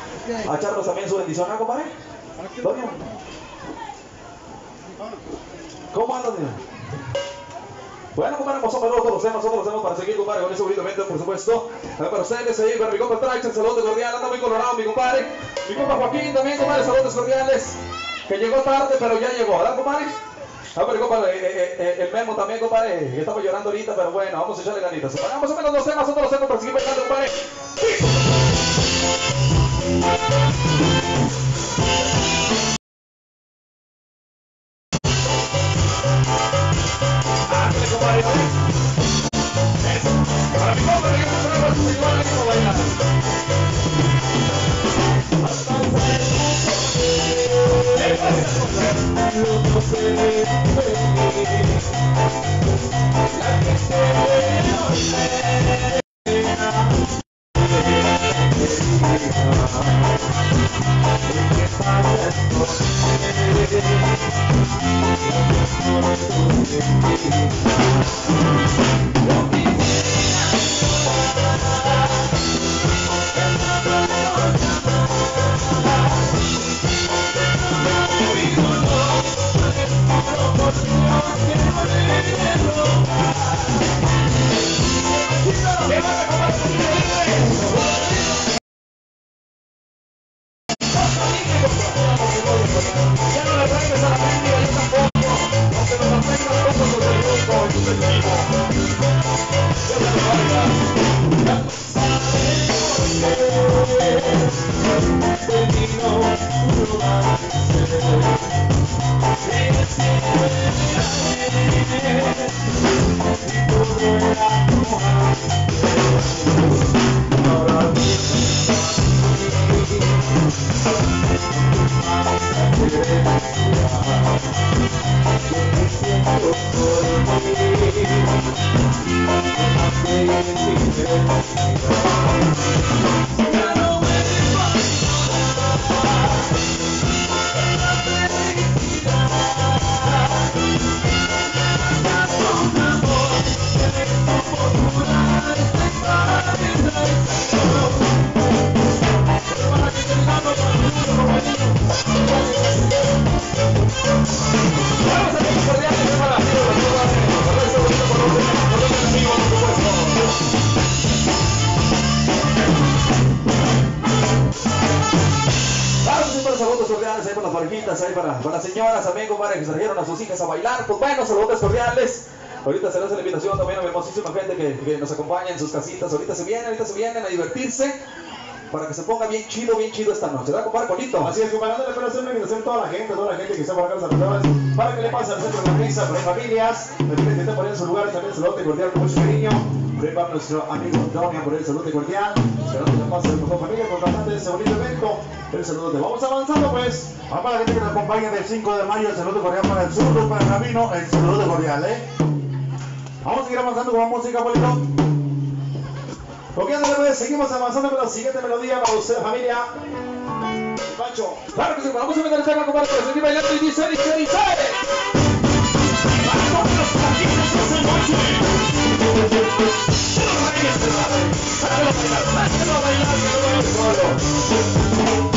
A echarnos también su bendición, ¿no, compadre? Doña. ¿Cómo anda, Doña? Bueno, compadre, nosotros lo hacemos para seguir, compadre, con ese bonito evento, por supuesto. Para ustedes, ahí, para mi compa Trax, el saludo cordial, anda muy colorado, mi compadre. Mi compa Joaquín también, compadre, saludos cordiales. Que llegó tarde, pero ya llegó, ¿verdad, compadre? A ver, compadre, el Memo también, compadre, que estaba llorando ahorita, pero bueno, vamos a echarle ganitas. Más o menos los temas, nosotros los hacemos para seguir bailando, compadre. ¡Sí! Ahí para las señoras también, compadre, que se trajeron a sus hijas a bailar. Pues bueno, saludos cordiales. Ahorita se le hace la invitación también a mi hermosísima gente que nos acompaña en sus casitas. Ahorita se vienen a divertirse para que se ponga bien chido esta noche, ¿verdad, compadre Polito? Así es, compadre, le puedo hacer una invitación a toda la gente que está por acá en los alrededores, para que le pase al centro de la misa, por ahí familias, que estén por ahí en su lugar, también saludo cordial con mucho cariño. Por ahí va nuestro amigo Antonio, por ahí el saludo cordial. Esperando que le pase a la mejor familia, por bastante de ese bonito evento. El saludo, vamos avanzando pues. Vamos para la gente que nos acompaña del 5 de mayo, el saludo cordial para el sur, para el camino, el saludo cordial, Vamos a seguir avanzando con la música, Polito. Ok, pues, seguimos avanzando con la siguiente melodía para usted, familia. Pancho. Claro que sí, vamos a meter el tema, compadre, para seguir bailando y dice. ¡Vamos con los patitos de esa noche! ¡Sácalo a bailar, que no vaya solo!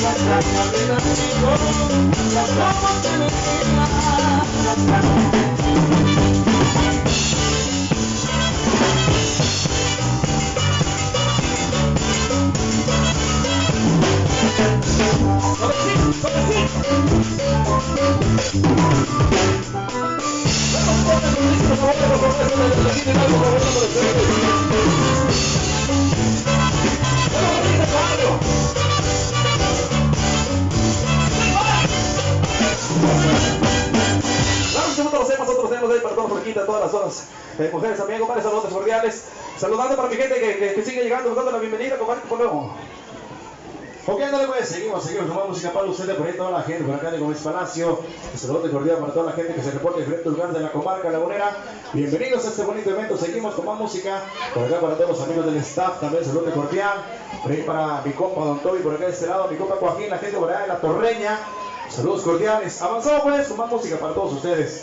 Todas las zonas, mujeres también, compadre, saludos cordiales, saludando para mi gente que sigue llegando, dando la bienvenida, compadre, por luego. Ok, dale pues, seguimos con más música para ustedes, por ahí toda la gente, por acá de Gómez Palacio, un saludo cordial para toda la gente que se reporta en diferentes lugares de la comarca lagunera. Bienvenidos a este bonito evento, seguimos con más música, por acá para todos los amigos del staff, también saludo cordial, por ahí para mi compa Don Toby, por acá de este lado, mi compa Joaquín, la gente por allá de la Torreña, saludos cordiales, avanzamos pues con más música para todos ustedes.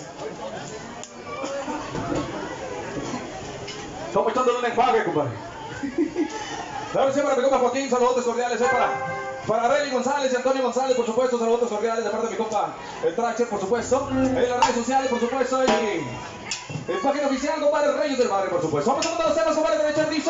Estamos echándole un enjuague, compadre. Claro, sí, para mi compa Joaquín, saludos cordiales, para Arely González y Antonio González, por supuesto, saludos cordiales de parte de mi compa, el Tracher, por supuesto, en las redes sociales, por supuesto, y en página oficial, compadre, Reyes del Barrio, por supuesto. Vamos a montar los temas, compadre, derecha, dice.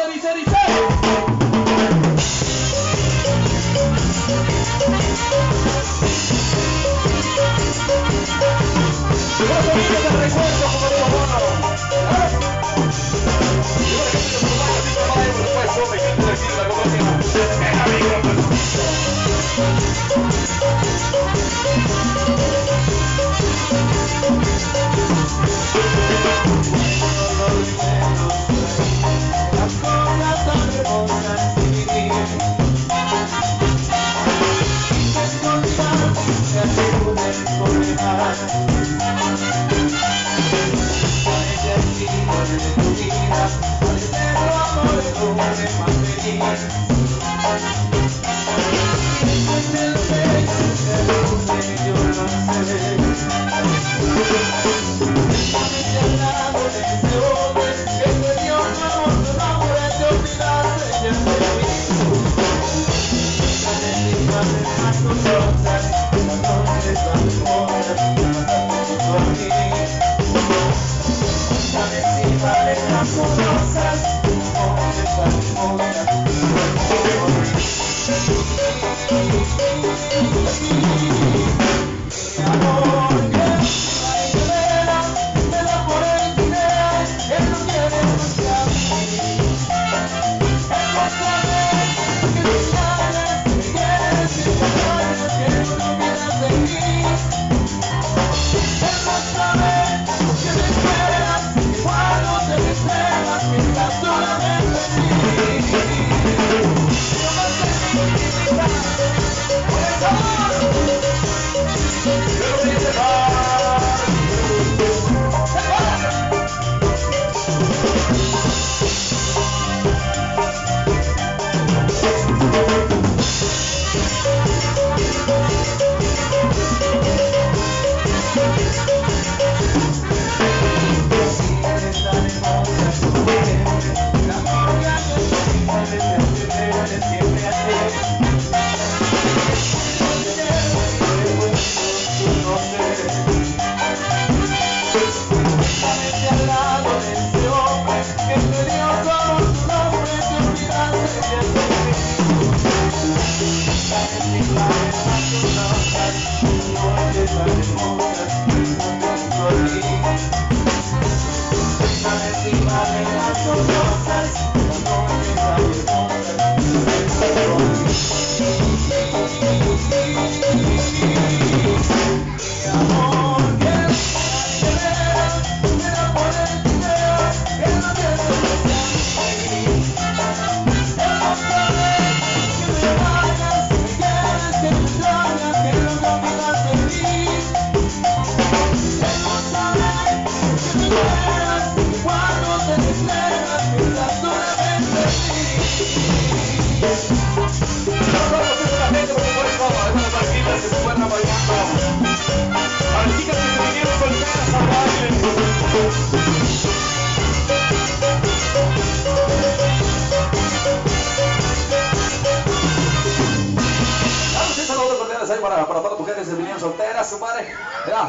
Mira.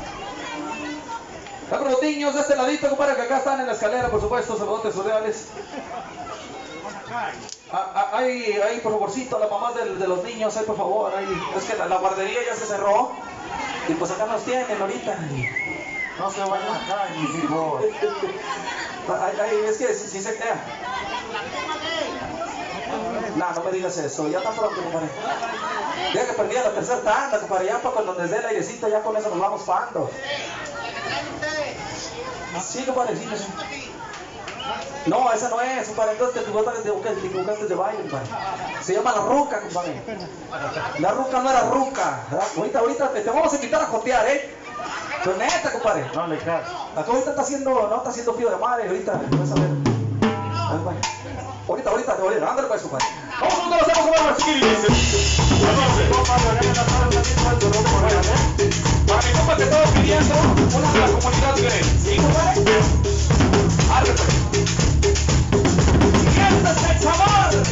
Ya con los niños de este ladito, compadre, que acá están en la escalera, por supuesto, saludotes cordiales. Ahí, por favorcito, la mamá de los niños, ahí, por favor, ahí. Es que la guardería ya se cerró. Y pues acá nos tienen ahorita. No se vayan acá, mi hijo. Es que si se crea. No me digas eso, ya tan pronto, compadre. Ya que perdí la tercera tanda, compadre, ya para cuando les dé el airecito, ya con eso nos vamos pando. Sí, compadre, sí. No, esa no es, compadre, entonces te equivocaste de baile, compadre. Se llama la ruca, compadre. La ruca no era ruca. Ahorita te vamos a invitar a jotear, Pero neta, compadre. No le caes. Acá ahorita está haciendo frío de madre, ahorita, vas a ver. Ahorita, ándale pues, compadre. Vamos a los hacemos a ver, chiquillos. Para mi compa que estaba pidiendo una de la comunidad gay. ¿Sí, compadre? Arre pues. ¡Siéntese el sabor!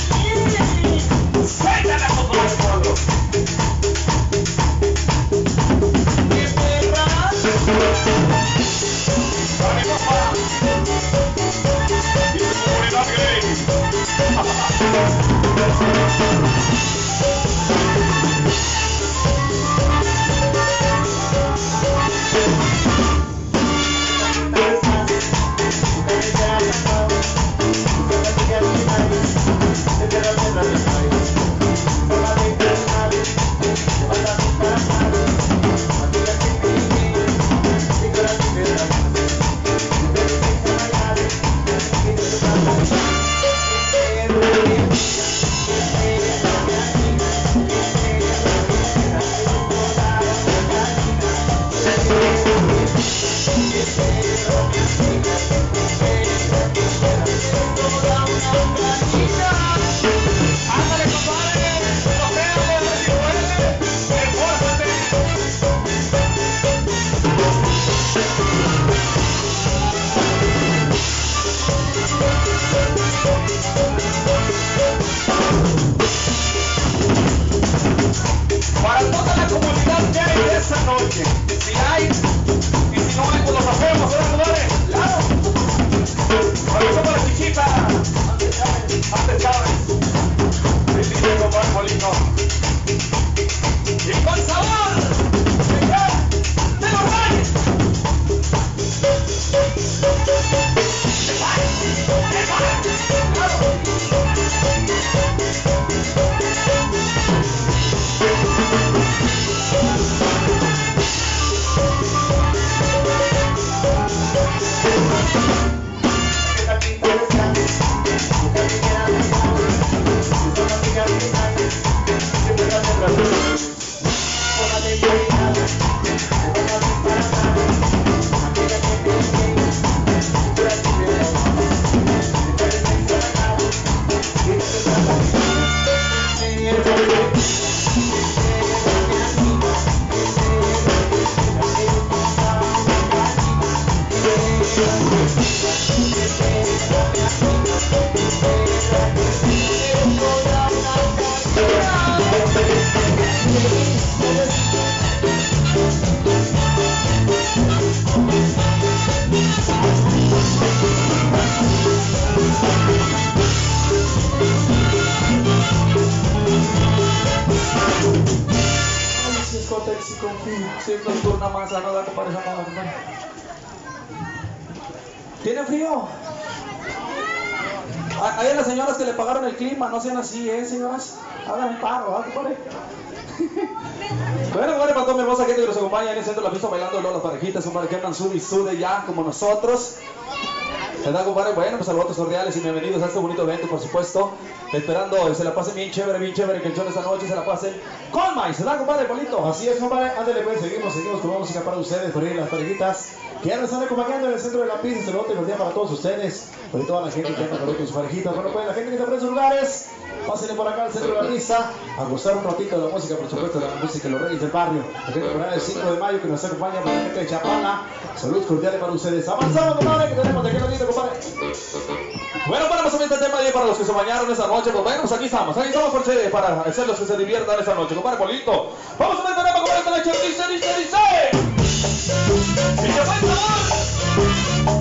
¡Suéltala, compadre! ¡Qué perra! Para mi compa. Y su comunidad gay. Siento una masa, no da para esa mano, compadre. ¿Tiene frío? Hay las señoras que le pagaron el clima, no sean así, señoras. Hagan el paro, compadre. Bueno, compadre, para toda mi hermosa gente que nos acompaña en el centro de la fiesta bailando las parejitas, compadre, que andan sud y sude ya como nosotros. ¿Verdad, compadre? Bueno, pues saludos cordiales y bienvenidos a este bonito evento, por supuesto. Esperando se la pasen bien chévere, que el show de esta noche se la pasen con más. ¿Verdad, compadre, Polito? Así es, compadre. Ándale, pues, seguimos con música para ustedes, por ahí las parejitas que ya nos están acompañando en el centro de la pista. Saludos cordial para todos ustedes, por toda la gente que anda con sus parejitas. Bueno, pues, la gente que está por esos lugares, pásenle por acá al centro de la pista a gozar un ratito de la música, por supuesto, de la música de los Reyes del Barrio. La gente por acá el 5 de mayo que nos acompaña, para la gente de Chapala. Saludos cordiales para ustedes. Avanzamos, compadre, que tenemos de aquel ladito, compadre. Bueno, para más o menos el tema de para los que se bañaron esta noche, pues bueno, pues aquí estamos para hacer los que se diviertan esta noche, compadre Polito. Vamos a ver el tema, compadre. Tracher, dice. Y se fue el sabor.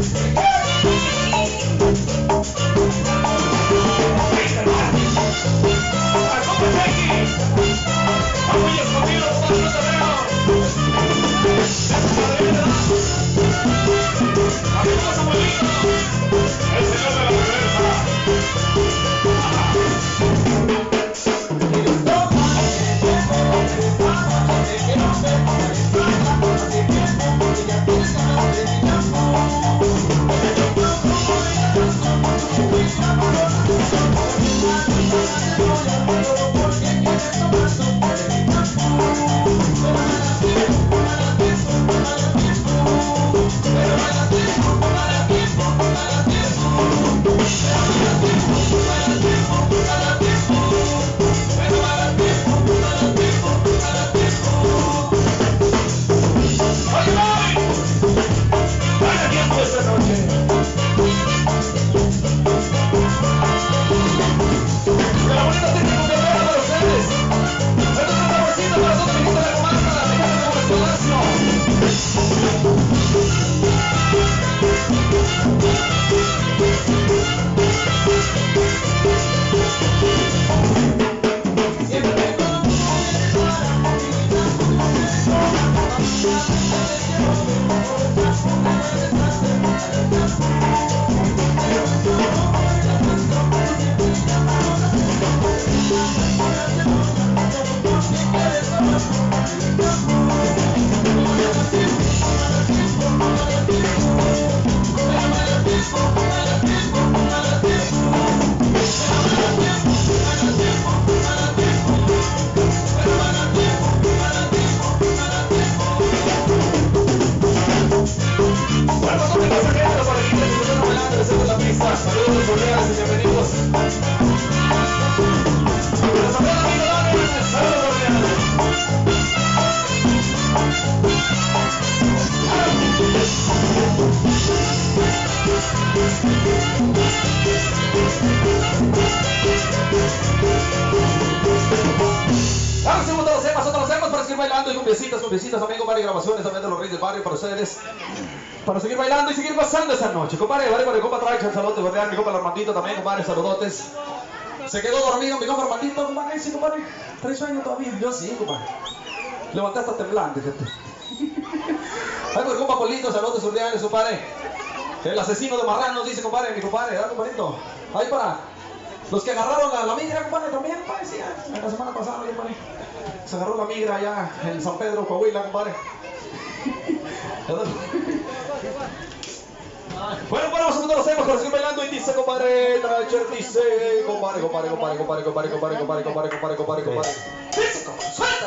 Cumbiecitas, también, compadre, grabaciones también de los Reyes del Barrio para ustedes, para seguir bailando y seguir pasando esa noche, compadre, para el compa Tracher, saludos, guardián, mi compa el Armandito también, compadre, saludotes. Se quedó dormido mi compa Armandito, compadre, sí, compadre, ¿trae sueño todavía? Yo sí, compadre. Levanté hasta temblante, gente. Ahí con el compa Polito, saludos, guardianes, compadre. El asesino de marranos, dice, compadre, mi compadre, dale, compadrito. Ahí para los que agarraron la migra, compadre, también, compadre, sí, la semana pasada, compadre. Se agarró la migra allá en San Pedro, Coahuila, compadre. Bueno, vamos a los temas para seguir bailando y dice, compadre, Tracher, dice, compadre. ¡Suelta!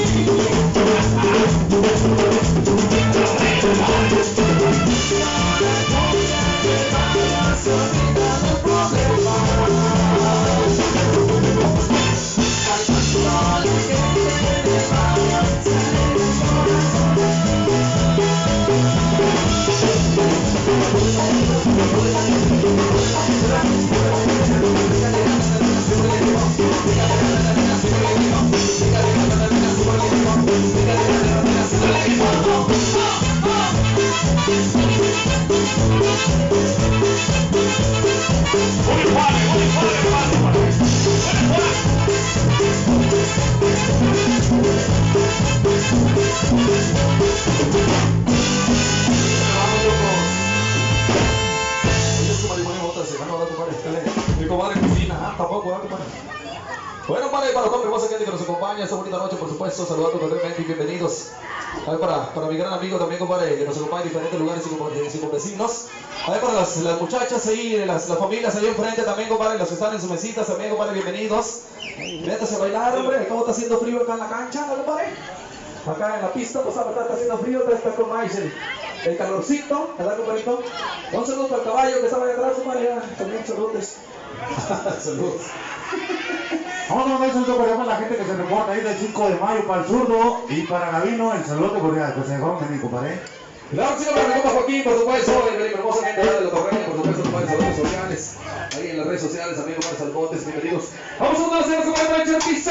Bueno, para toda la hermosa gente que nos acompaña esta bonita noche, por supuesto, saludando cordialmente y bienvenidos. Para mi gran amigo también, compadre, que nos acompaña en diferentes lugares y con vecinos. Para las muchachas ahí, las familias ahí enfrente también, compadre, las que están en sus mesitas también, compadre, bienvenidos. Métase a bailar, hombre, ¿cómo está haciendo frío acá en la cancha, compadre? Acá en la pista, pues está haciendo frío, está con más el calorcito, ¿verdad, compadrito? Un saludo para el caballo que estaba ahí atrás, compadre, también saludos. Saludos. Vamos a mandar un saludo cordial para la gente que se reporta ahí del 5 de mayo para el zurdo y para Gavino, el saludo cordial, que se dejó venir, compadre. Claro, sí, para mi compa Joaquín, por supuesto, y mi hermosa gente de la Torreña, por supuesto, compadre, saludos cordiales, ahí en las redes sociales, también, compadre, salmotes, bienvenidos. Vamos a uno de los señores, compadre, dice.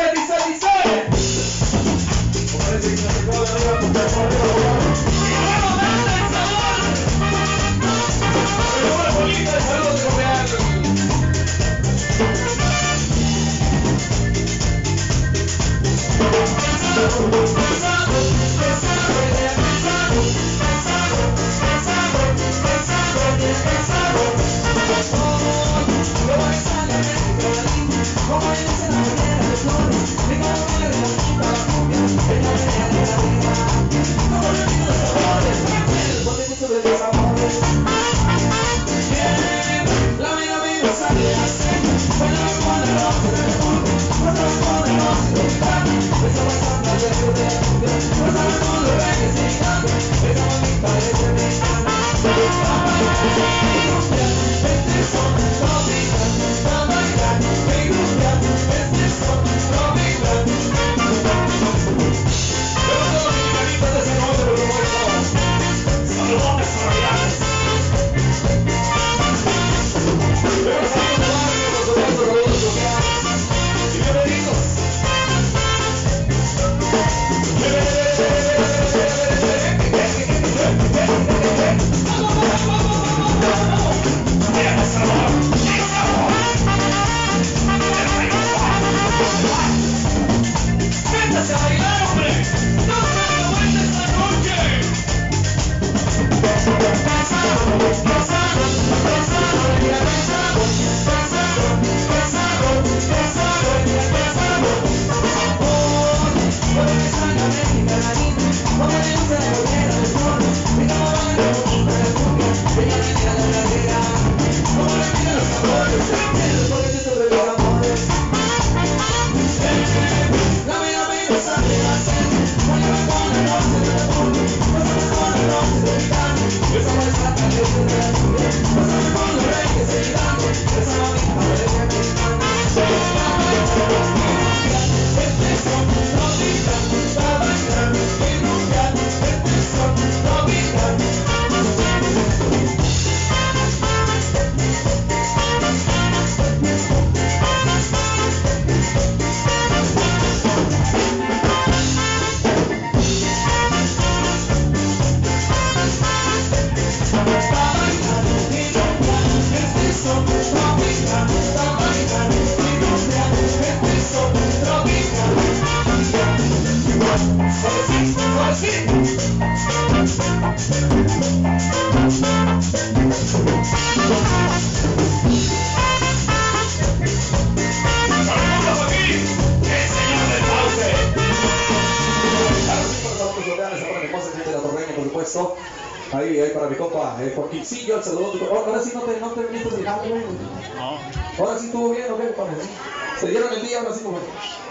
Compadre, si se acabó de arriba, compadre, por arriba, compadre. Saludos cordiales. Ahí para mi compa Joaquincillo, el saludo. Ahora sí no te viniste del jale, güey. No. Ahora sí estuvo bien, ¿o qué, compadre? Se dieron el día, ahora sí, güey.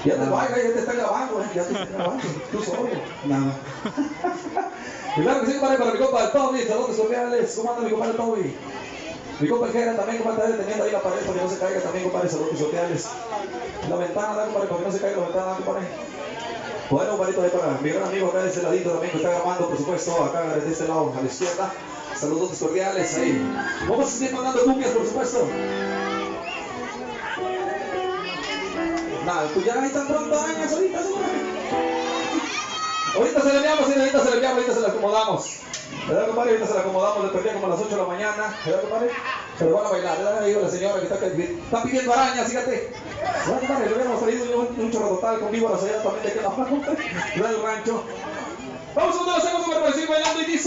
Ya te vaya, ya te está grabando, ya te está grabando. Tú solo. Nada. Y claro que sí, compadre, para mi compa el Toby, saludos cordiales. ¿Cómo anda mi compadre Toby? Mi compa el Jera también, compadre, teniendo ahí la pared para que no se caiga también, compadre, saludos cordiales. La ventana, compadre, para que no se caiga la ventana, compadre. Bueno, compadrito, ahí para mi gran amigo acá de este ladito también que está grabando, por supuesto, acá de este lado, a la izquierda. Saludos cordiales ahí. Vamos a seguir mandando cumbias, por supuesto. Nada, pues ya ahí tan pronto años, ahorita, ahorita se le enviamos, ahorita se le acomodamos. ¿Verdad, compadre? Ahorita se le acomodamos, le perdía como a las 8 de la mañana. ¿Verdad, compadre? Pero van a bailar, ¿verdad? Ahí la señora que está pidiendo arañas, fíjate. ¿Verdad, compadre? Le hubiéramos traído un chorro total con víboras allá también de que la mano, ¿verdad? El rancho. Vamos cuando lo hacemos, compadre, para seguir bailando y dice.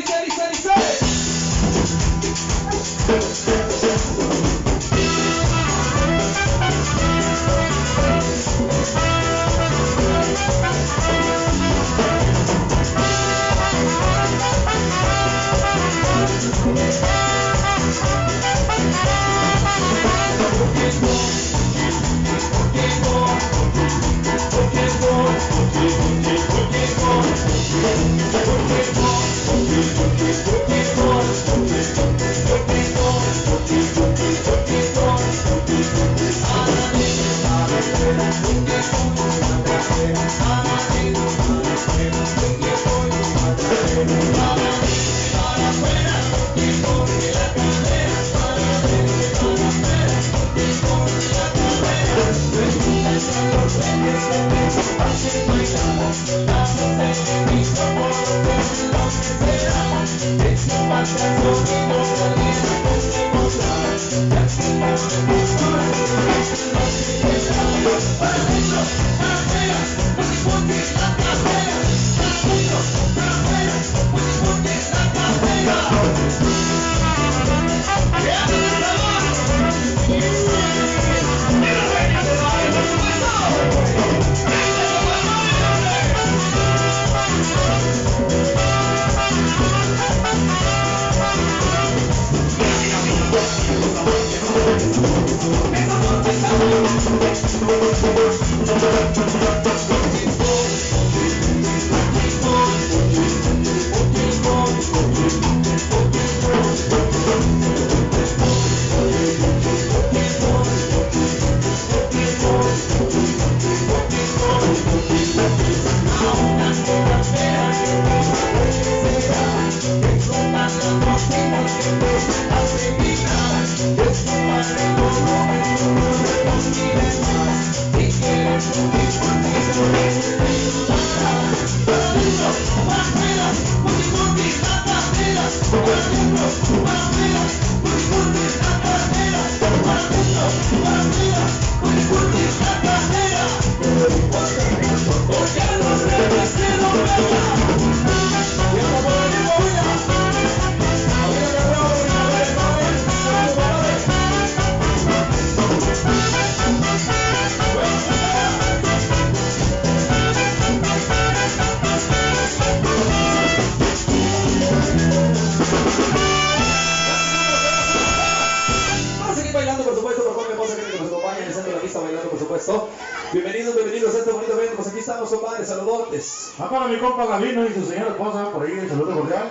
Bienvenidos a este bonito evento, pues aquí estamos, compadre, saludotes. Va para mi compa Gavino y su señora esposa, por ahí, el saludo cordial.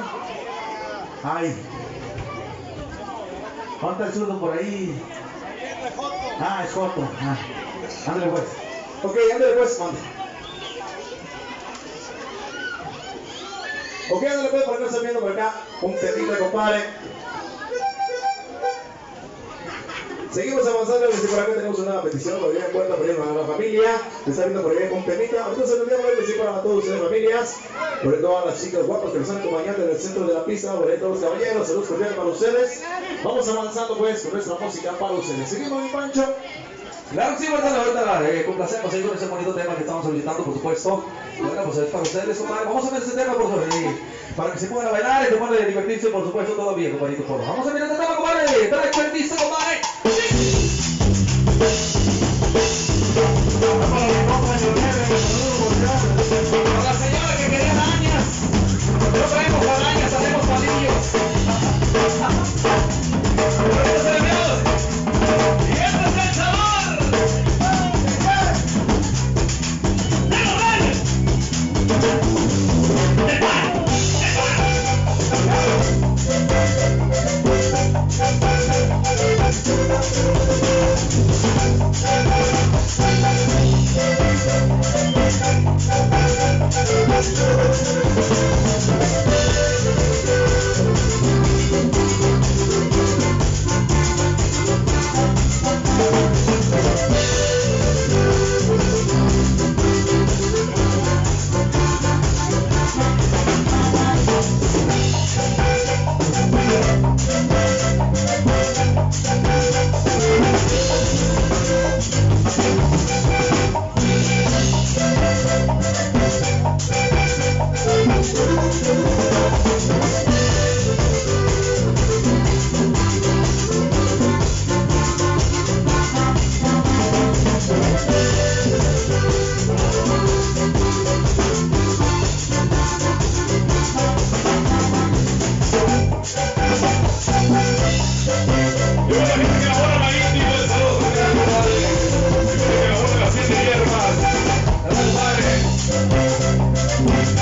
Ay. ¿Cuánto el zurdo por ahí? Ah, es Joto. Ándale pues. Ok, ándale pues, mande. Ok, ándale pues, para que no estén viendo por acá un temita, compadre. Seguimos avanzando, desde por acá tenemos una petición, por ahí en cuenta, por ahí a la familia, se está viendo por ahí un temita, entonces el día de hoy les digo para todos ustedes familias, por ahí todas las chicas guapas que nos están acompañando en el centro de la pista, por ahí todos los caballeros, saludos cordiales para ustedes, vamos avanzando pues con nuestra música para ustedes, seguimos mi Pancho. Claro que sí, ahorita complacemos ahí con ese bonito tema que estamos solicitando, por supuesto. Bueno, pues es para ustedes, compadre. Vamos a ver ese tema, por favor, para que se puedan bailar y se puedan divertirse, por supuesto, todavía, compadrito. Vamos a ver este tema, compadre. Trae expertise, compadre. Para la señora que quería arañas. No traemos arañas, hacemos palillos. Y este es el sabor.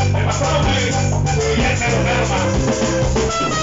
Me pasaron y él me lo merma.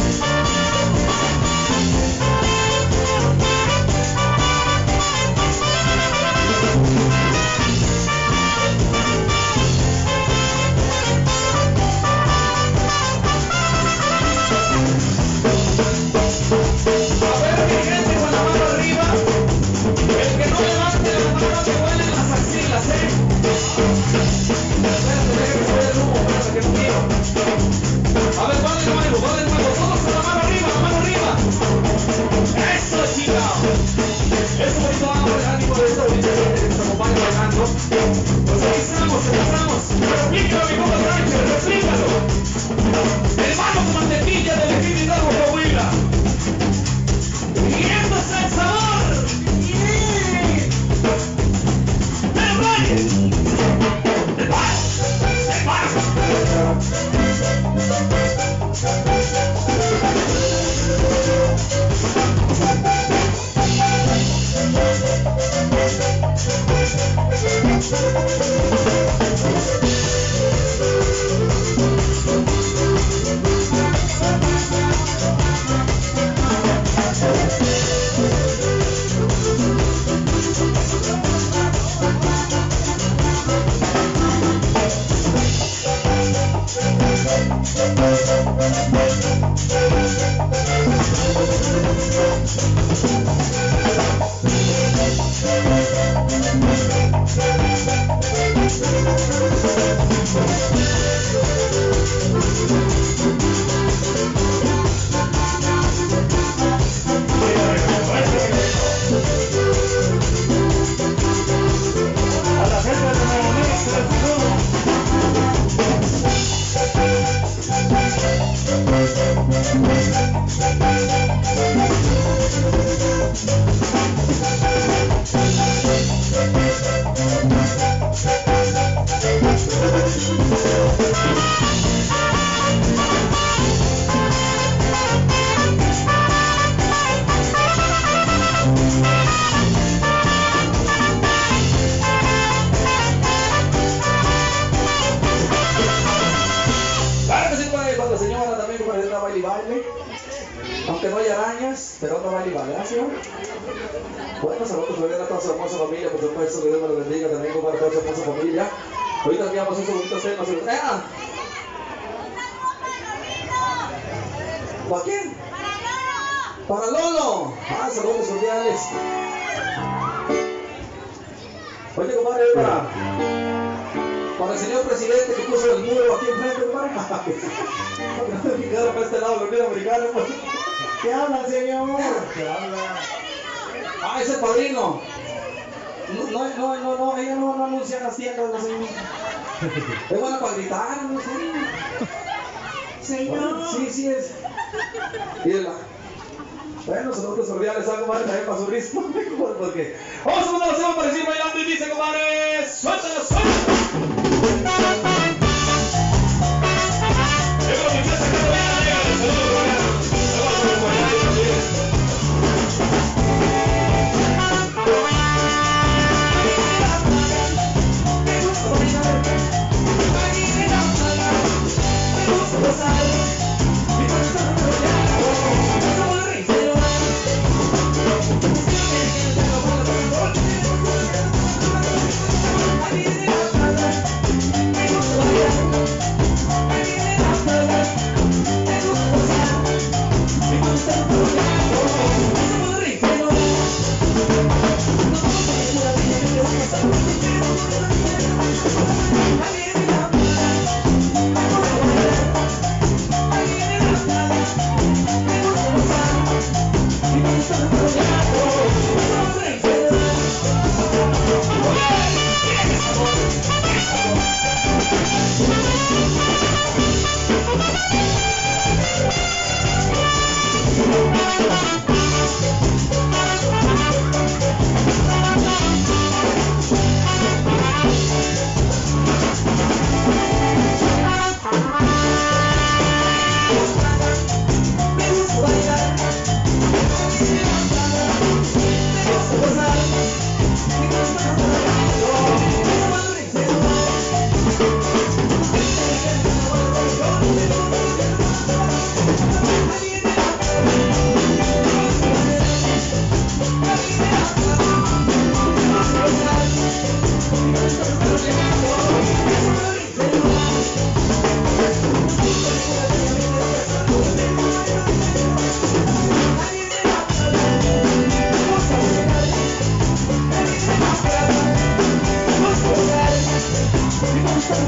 Aunque no hay arañas, pero no vale balacio. Bueno, saludos a toda su hermosa familia, por supuesto, que Dios me lo bendiga también para toda su hermosa familia. Ahorita enviamos esos bonitos temas. ¿Para quién? Para Lolo. Ah, saludos cordiales. Oye, compadre, para el señor presidente que puso el muro aquí enfrente, compadre. Para este lado, la Unión Americana. ¿Qué habla, señor? ¿Qué habla? Ah, ese padrino. No, ella no anuncia las tiendas, no sé. Es buena para gritar, no sé. Señor. Sí es. Mírala. Bueno, saludos cordiales, algo más también para su ritmo. Porque vamos a mandar la semana para decir bailando y dice, compadre, suéltalo, suéltalo.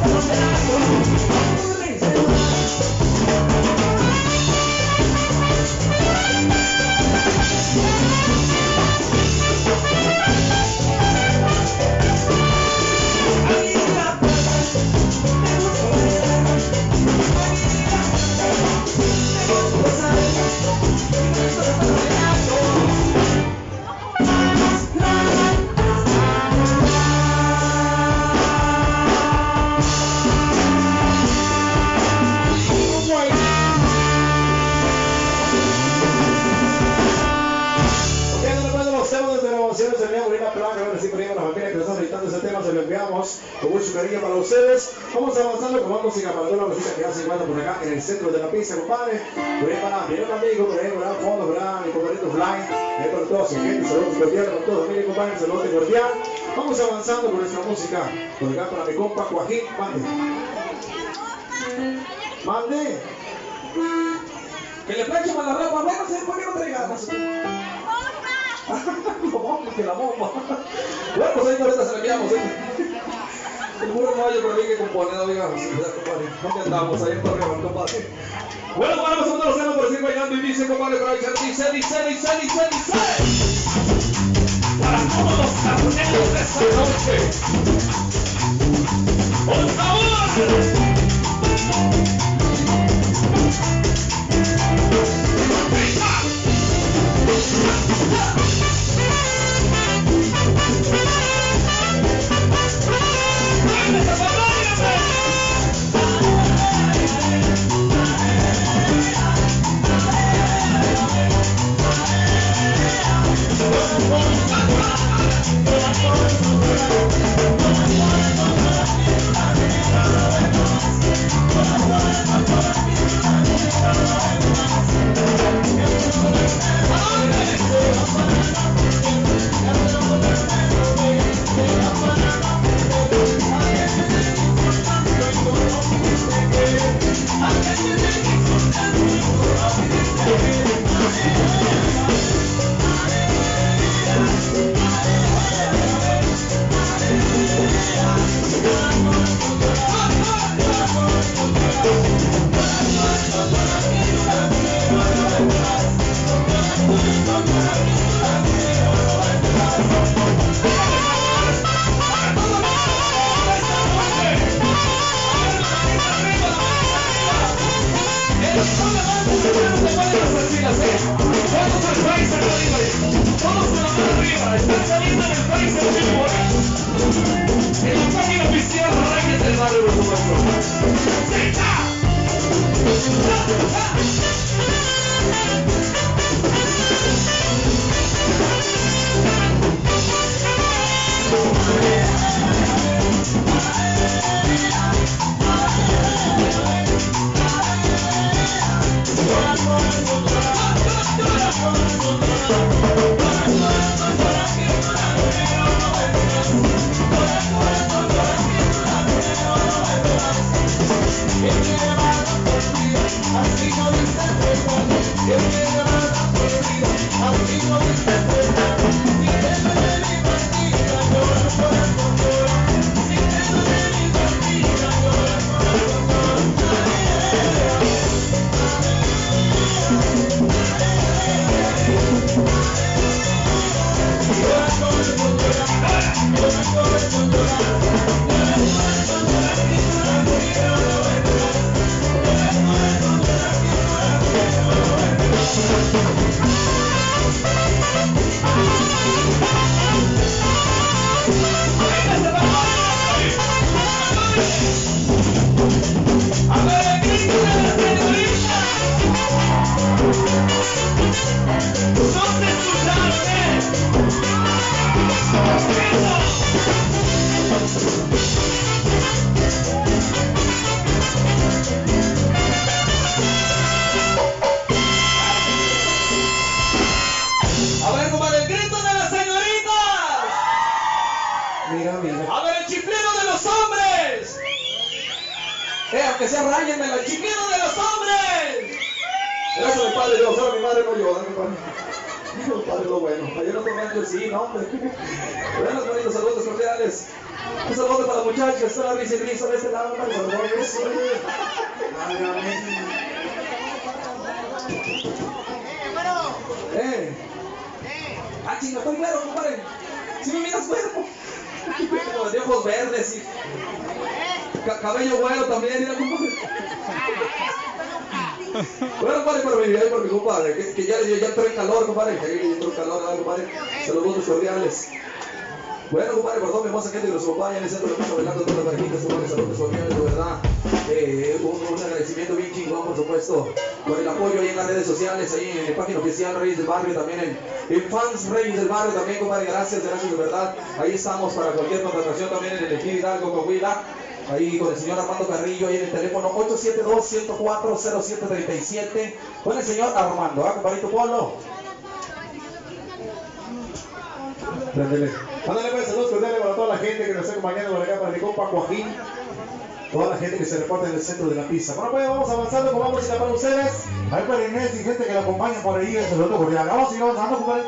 Con mucho cariño para ustedes. Vamos avanzando con más música para toda la música que ya se encuentra por acá en el centro de la pista, compadre. Por ahí para mi amigo, por ahí para fondo, ¿verdad? Mi compadrito Fly, para toda su gente, saludos cordiales para todos, familia, compadre, saludos cordial. Vamos avanzando con nuestra música. Por acá para mi compa Joaquín, mande. Mande. Que le planche para la ropa, bueno, ¿por qué no traiga más? Que la bomba. Bueno, pues ahí ahorita se la enviamos, El burro no hay por ahí que componer, digamos, compadre. ¿Dónde andamos? Ahí en Torreón, compadre. Bueno, vamos a los temas por seguir bailando y dice, compadre, por ahí dice. Para todos los carneros de esta noche. ¡Por favor! Que se rayenme el chiquito de los hombres. Gracias, mi padre Dios. Ahora mi madre no llora, mi padre. Padre, lo bueno. Ayer no tomé sí, no, hombre. Buenos, bonitos saludos cordiales. Un saludo para los muchachos que están a risa y risa de este lado, para los sí. Ah, chinga, estoy güero, compadre. Si me miras güero. Como de ojos verdes y cabello güero también, mira, compadre. Bueno, compadre, por mi compadre, que ya entró en calor, compadre. Que ya entró en calor, compadre. Saludos cordiales. Bueno, compadre, por toda mi hermosa gente que nos acompaña en el centro de Puerto Velando, todas las parejitas, compadre, saludos cordiales, de verdad. Un agradecimiento bien chingón, por supuesto, por el apoyo ahí en las redes sociales, ahí en la página oficial Reyes del Barrio, también en Fans Reyes del Barrio, también, compadre, gracias de verdad. Ahí estamos para cualquier contratación también en el Ejido Hidalgo, Coahuila. Ahí con el señor Armando Carrillo, ahí en el teléfono 872-104-0737. Con el señor Armando, compadrito Polo. Ándale, pues, saludos cordiales para toda la gente que nos está acompañando por acá, para mi compa Joaquín, toda la gente que se reporta en el centro de la pista. Bueno, pues vamos avanzando con música para ustedes. Ahí para Inés y gente que la acompaña por ahí, el saludo cordial. Vamos a seguir avanzando, compadre.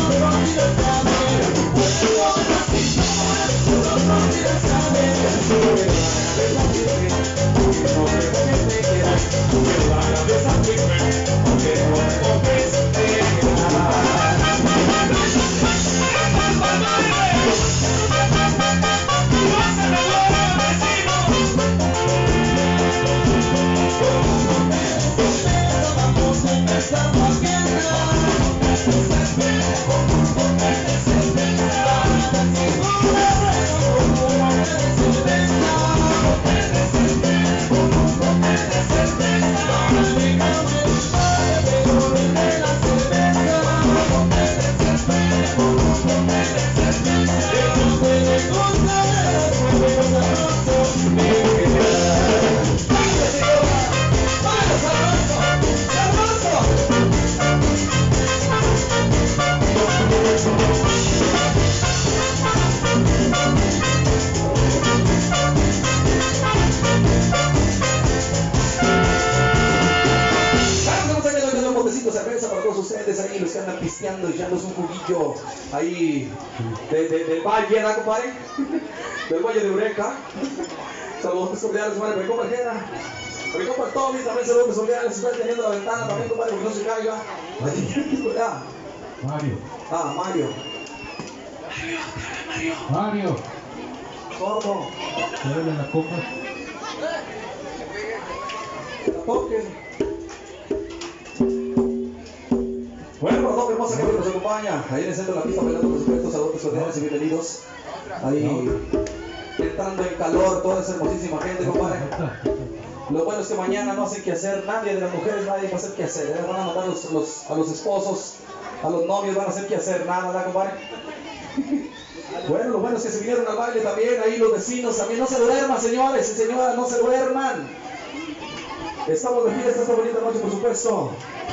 Una pisteando y echándose un juguillo ahí del valle, ¿verdad, compadre? Del valle de Eureka. Saludos cordiales, compadre, para mi compa Jera. Para mi compa Toby, también saludos cordiales. Está teniendo la ventana también, compadre, porque no se caiga. Mario. Ah, Mario. Mario. Sordo. Dale la copa. La toquen. Bueno, para toda hermosa gente que nos acompaña, ahí en el centro de la pista, bailando por supuesto, saludos cordiales y bienvenidos. Ahí, entrando en calor, toda esa hermosísima gente, compadre. Lo bueno es que mañana no hacen que hacer, nadie de las mujeres, nadie va a hacer que hacer. Van a mandar a los esposos, a los novios, van a hacer que hacer, nada, ¿verdad, compadre? Bueno, lo bueno es que se vinieron al baile también, ahí los vecinos también. No se duerman, señores y señoras, no se duerman. Estamos de fiesta esta bonita noche, por supuesto.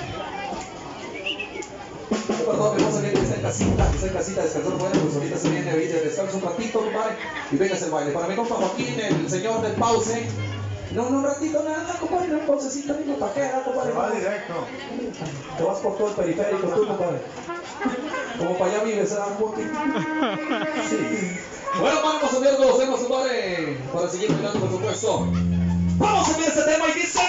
Perdón, hermosa gente que está en casita, descansando. Bueno, pues ahorita se viene ahí de descanso un ratito, compadre, y venga el baile. Para mi compa Joaquín, el señor del pause. No, un ratito nada, compadre, un pausecito, ni una pajera, compadre. Se va directo. Te vas por todo el periférico, tú, compadre. Como para allá vives, ¿verdad? Sí. Bueno, vamos a ver los temas, compadre, para seguir bailando, por supuesto. Vamos a ver este tema y dice.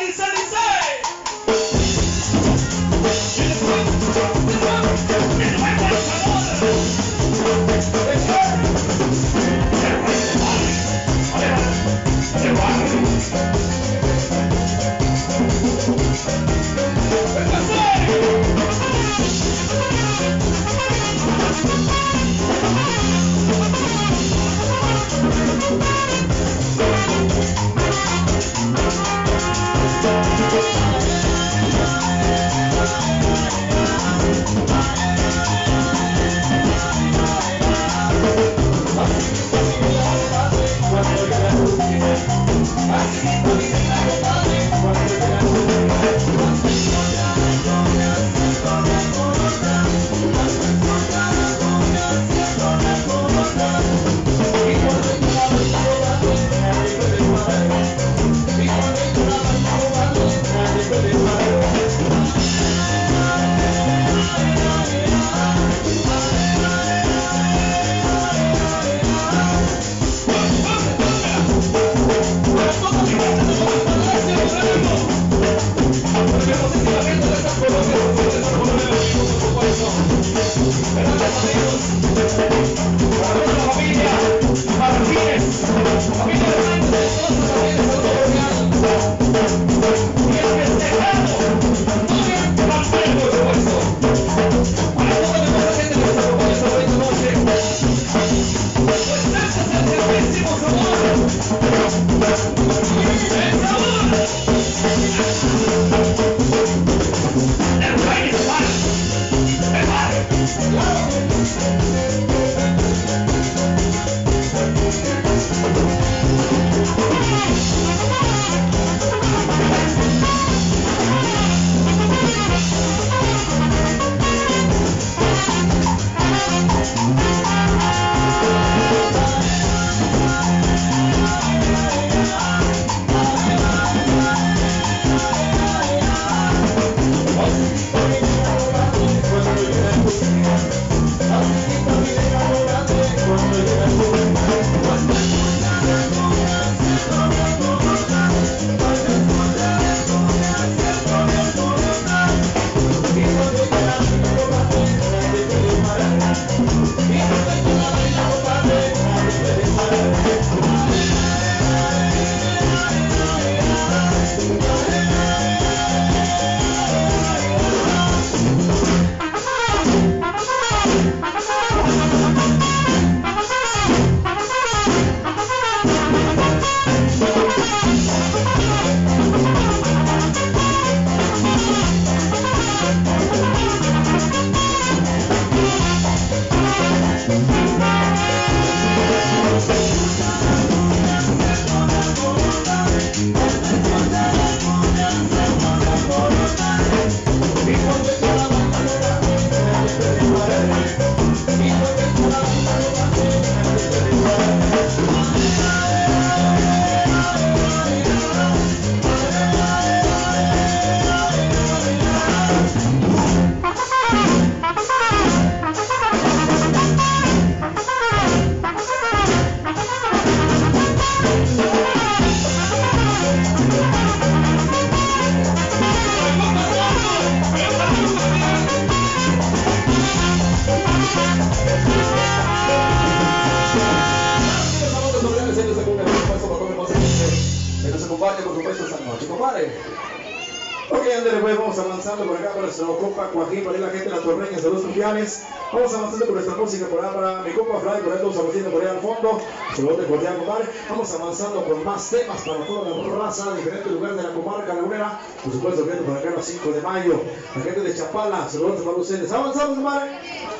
acompañe, por supuesto, esta noche, compadre. Ok, Andrés, pues vamos avanzando por acá para nuestro compa Joaquín, para la gente de la Torreña, saludos cordiales. Vamos avanzando con nuestra música por allá para mi compa Fly, por ahí todos avanzando por allá al fondo. Saludos cordial, compadre. Vamos avanzando con más temas para toda la raza de diferentes lugares de la comarca lagunera. Por supuesto, viendo por acá el 5 de mayo. La gente de Chapala, saludos para ustedes. Avanzamos, compadre.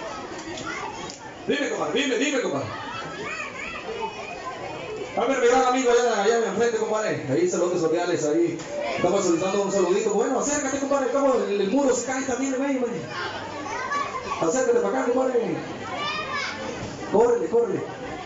Dime, compadre, dime, compadre. A ver, mi gran amigo allá enfrente, compadre. Ahí saludos cordiales, ahí. Estamos solicitando un saludito. Bueno, acércate, compadre. Como el muro se cae también en medio, acércate para acá, compadre. Córrele.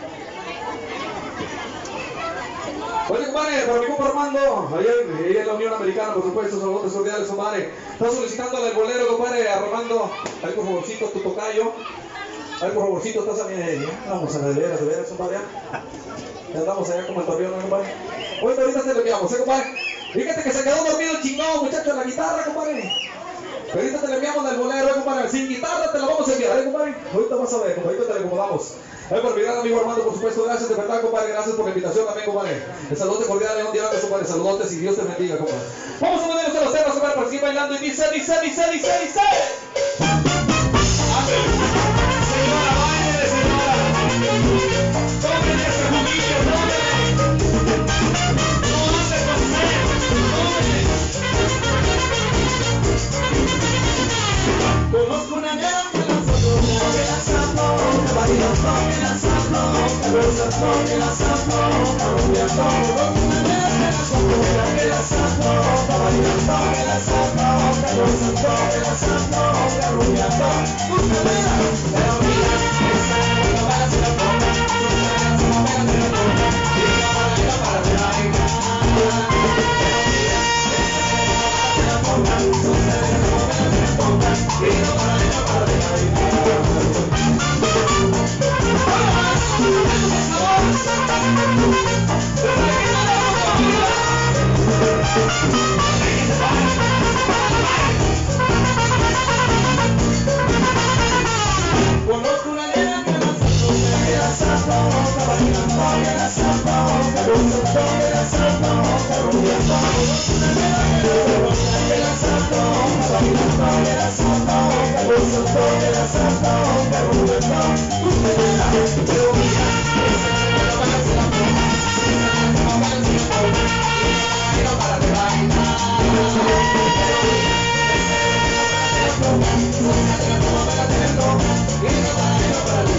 Oye, compadre, para mi compa Armando, ahí en la Unión Americana, por supuesto, saludos cordiales, compadre. Está solicitando el bolero, compadre, Armando. Ahí, por favorcito, tu tocayo. Ahí, por favorcito, estás a mi... Vamos a de veras, compadre. Ya andamos allá como el torreón, compadre. Oye, ahorita te lo enviamos, compadre. Fíjate que se quedó dormido el chingón, muchacho, en la guitarra, compadre. Ahorita te le enviamos del bolero, compadre. Sin guitarra te lo vamos a enviar, compadre. Ahorita vas a ver, compadre, ahorita te le acomodamos. Por mi gran amigo Armando, por supuesto, gracias de verdad, compadre. Gracias por la invitación también, compadre. El saludo cordial de un día, compadre. Saludotes y Dios te bendiga, compadre. Vamos a ponernos en los temas, compadre, para seguir bailando. Y dice. Señora, baile, señora. Tomen ese juguillo, tomen. No ande con sed, tomen. Conozco una nena que la saco, bailando que la saco, gozando que la saco, rumbeando. Conozco una nena que la saco, bailando que la saco, gozando que la saco, rumbeando. Pero mira, esa no va a ser la forma, no va a ser la forma, y no va a ir para atrás. Pero mira, esa no va a ser la forma, no se ve cómo me la forma, y no va a ir para Conozco una nena que la saco, bailando que la saco, gozando que la saco, rumbeando. Conozco una nena que la saco, bailando que la saco, gozando que la saco, rumbeando. Pero mira, esa no va a ser la forma, no va a ser la forma, y no para de bailar. Pero mira, esa no va a ser la forma, no va a ser la forma, y no para de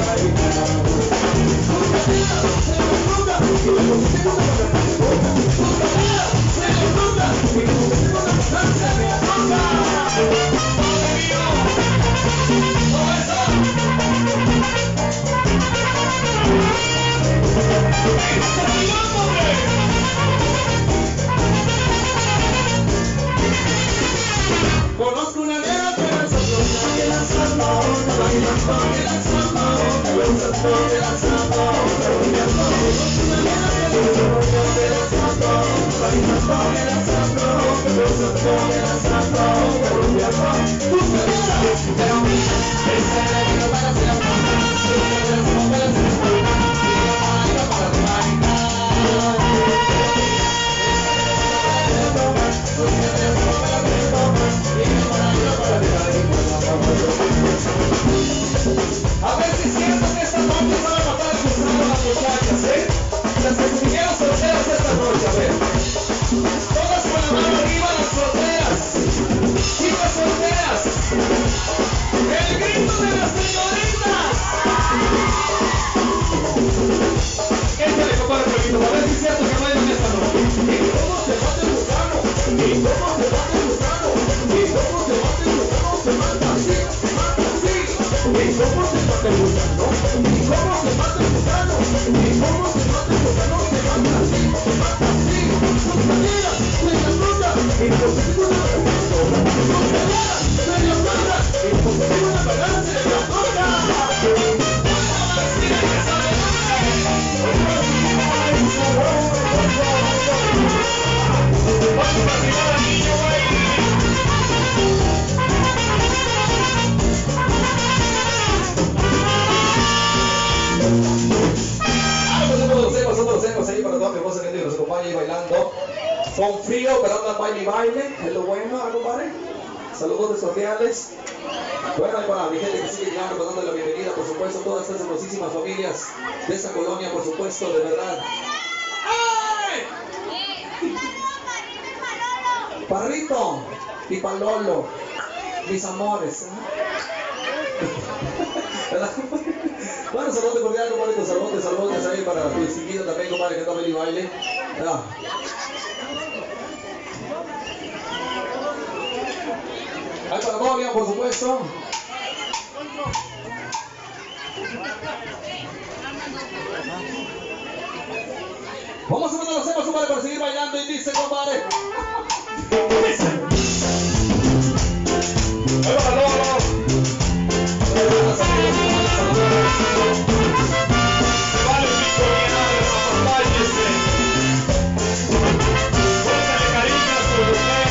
Conozco una nena que la saco, bailando que la saco, gozando que la saco, rumbeando. Conozco una nena que la saco, bailando que la saco, gozando que la saco, rumbeando. Pero mira, esa no va a ser la forma, no va a ser la forma, y no va a ir para bailar. A ver si es cierto que esta noche van a matar el gusano a las muchachas, Las que se vinieron solteras esta noche, a ver. Todas con la mano arriba, las solteras. Chicas solteras. El grito de las señoritas. Échale, compadre, permito, a ver si es cierto que bailan esta noche. ¿Y cómo se bate el gusano? ¿Y cómo se bate el gusano? ¿Y cómo se bate el gusano? Se mata así, se mata así. ¿Y cómo se mata el gusano? ¿Y cómo se mata el gusano? ¿Y cómo se mata el gusano? Se mata así, se mata así. Sus caderas, se las rotas. Y por si tú no te mueres, sus caderas, se las rotas. Y por si tú no te mueres, se las rotas. Nosotros ahí para toda mi hermosa gente que nos acompaña ahí bailando. Con frío, pero andan baile y baile. Es lo bueno, compadre. Saludos cordiales. Bueno, y para mi gente que sigue llegando, dando la bienvenida, por supuesto, a todas estas hermosísimas familias de esta colonia, por supuesto, de verdad. ¡Ay! Parrito y Palolo, mis amores. Bueno, saludos cordiales, compadre, saludos ahí para tu distinguido también, compadre, que está baile y baile. Ahí para Bobia, por supuesto. Vamos a subir los temas, compadre, para seguir bailando y dice, compadre. Ahí para Lolo. Se vale un bicho bien, acompáñese. Póngale cariño a su mujer.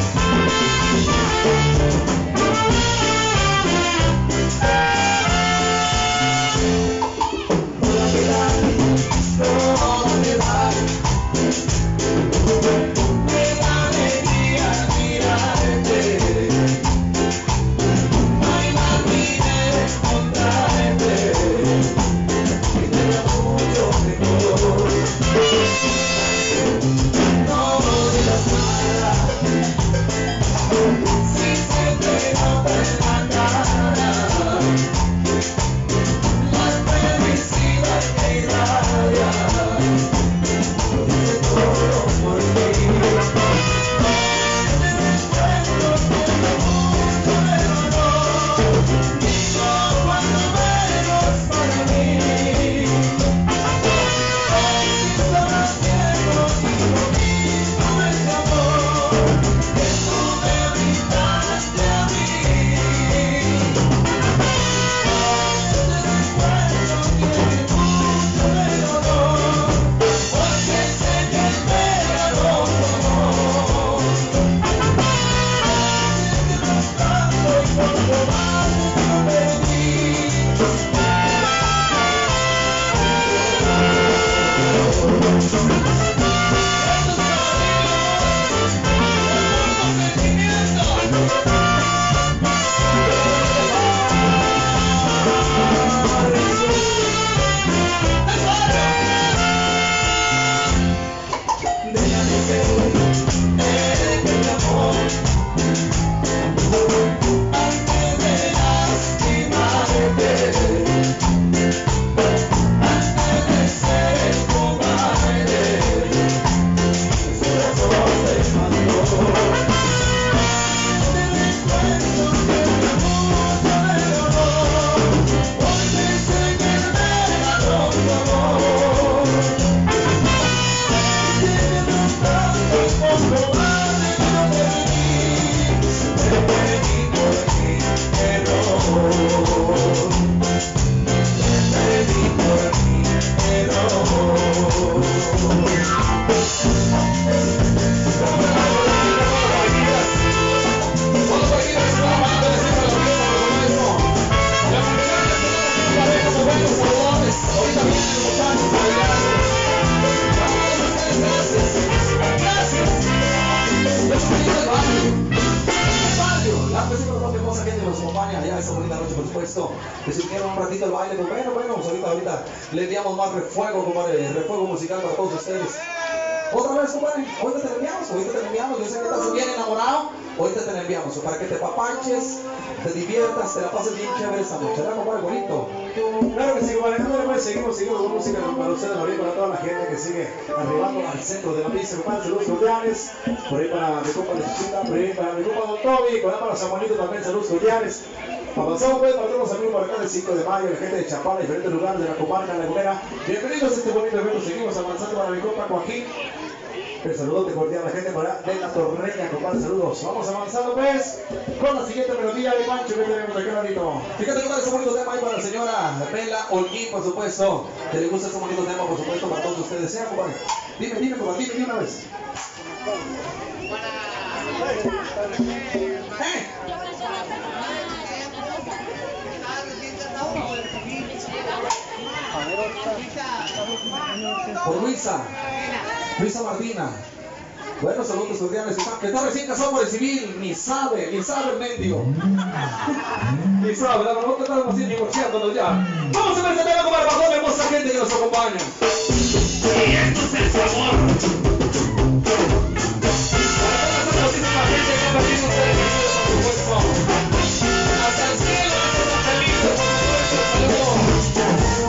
Que se unieron un ratito al baile, pues bueno, pues ahorita le enviamos más refuego, compadre, refuego musical para todos ustedes. Otra vez, compadre, ahorita te la enviamos, yo sé que estás bien enamorado, ahorita te la enviamos, para que te papanches, te diviertas, te la pases bien chévere esta noche, ¿verdad, compadre, bonito? Claro que sí, compadre, pues seguimos con música para ustedes, para toda la gente que sigue arribando al centro de la pista, compadre, saludos cordiales, por ahí para mi compa de Chichita, por ahí para mi compa Don Toby, por ahí para Samuelito también, saludos cordiales. Avanzamos pues para todos los amigos por acá del 5 de mayo, la gente de Chapala, diferentes lugares de la comarca lagunera. Bienvenidos a este bonito evento, seguimos avanzando para mi compa Joaquín. El saludote cordial a la gente por acá de la Torreña, compadre, saludos. Vamos avanzando pues con la siguiente melodía de Pancho que tenemos aquí ahorita. Fíjate, compadre, ese bonito tema ahí para la señora Bela Holguín, por supuesto. Que le gusta ese bonito tema, por supuesto, para todos ustedes. Sea, compadre. Dime, compadre, dime una vez. Por Luisa Martina. Bueno, saludos cordiales. Que está recién casado por el civil. Ni sabe el mendigo. Ni sabe, la verdad que estamos así divorciándonos ya. Vamos a presentar como para la hermosa gente que nos acompaña. Y esto es el sabor. Para toda esa hermosísima gente que ha perdido ustedes, por supuesto. Hasta el cielo, esos angelitos, por supuesto.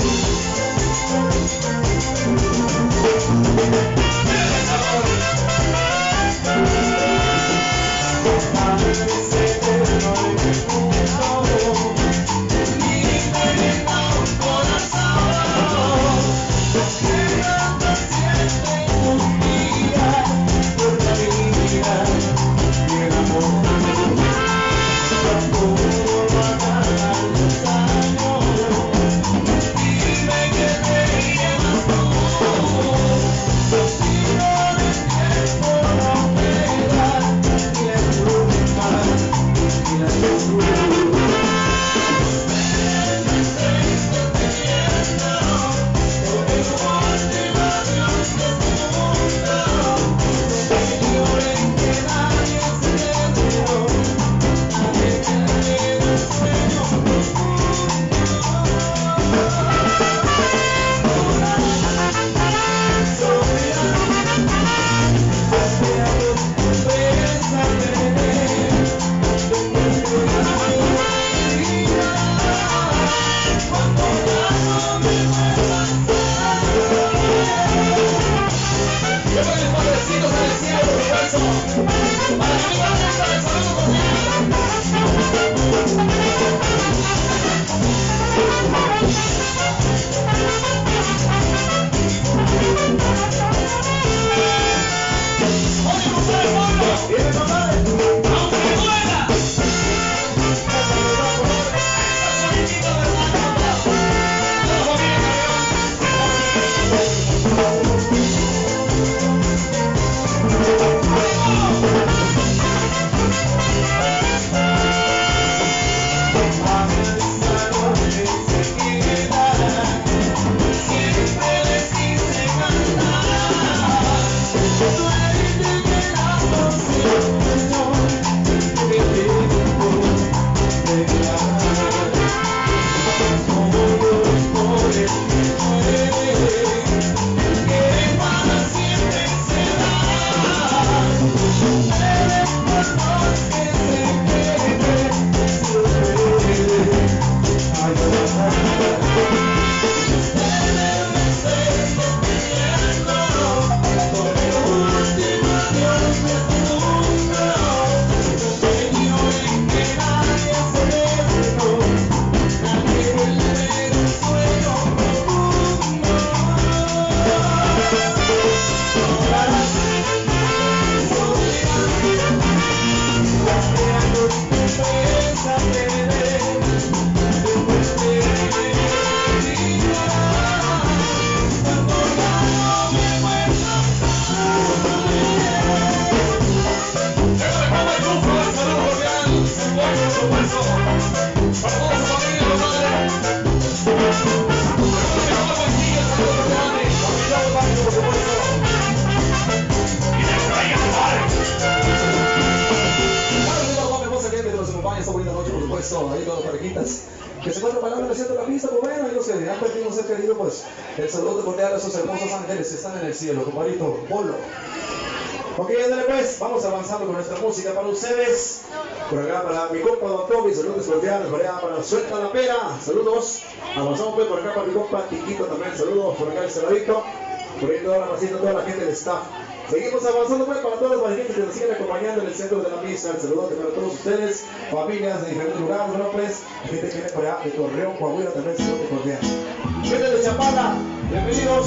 Ahí todas las parejitas que se encuentran bailando en el centro de la pista, pues bueno, y los que han perdido un ser querido, pues el saludo cordial a esos hermosos ángeles que están en el cielo, compadrito Polo. Ok, ándale pues, vamos avanzando con nuestra música para ustedes. Por acá para mi compa Don Tommy, saludos cordiales, por allá para Suelta la Pera, saludos. Avanzamos pues por acá para mi compa Tiquito también, saludos, por acá el Celadito, por ahí toda la pasita, toda la gente del staff. Seguimos avanzando pues para todas las parejitas que nos siguen acompañando en el centro de la pista. El saludo para todos ustedes, familias de diferentes lugares, bueno pues, gente que viene por allá de Torreón, Coahuila, también saludos cordiales. Gente de Chapala, bienvenidos.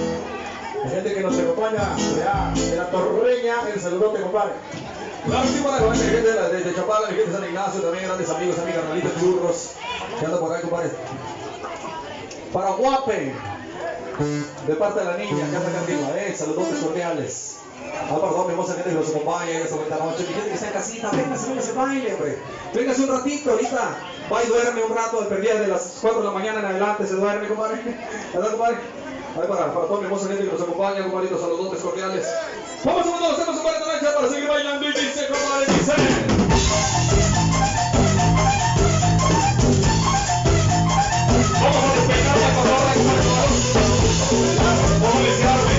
Gente que nos acompaña de la Torreña, el saludote, compadre. Claro, sí, para la gente de Chapala, mi gente de San Ignacio, también grandes amigos, amigas, carnalitos, churros, que anda por ahí, compadre. Para Guape, de parte de la niña que anda acá arriba, saludotes cordiales. Perdón, mi hermosa gente que nos acompaña en esta bonita noche. Mi gente que está en casita, véngase, baile, hombre. Véngase un ratito, ahorita. Va y duerme un rato, al día de las 4 de la mañana en adelante, se duerme, compadre. ¿Verdad, compadre? Ahí para toda mi hermosa gente que nos acompaña, compadritos, saludotes cordiales. Vamos a ver, hacemos un par de naranja para seguir bailando y dice, compadre, dice. Vamos a despegar la cotorra, compadre. Vamos a iniciarme.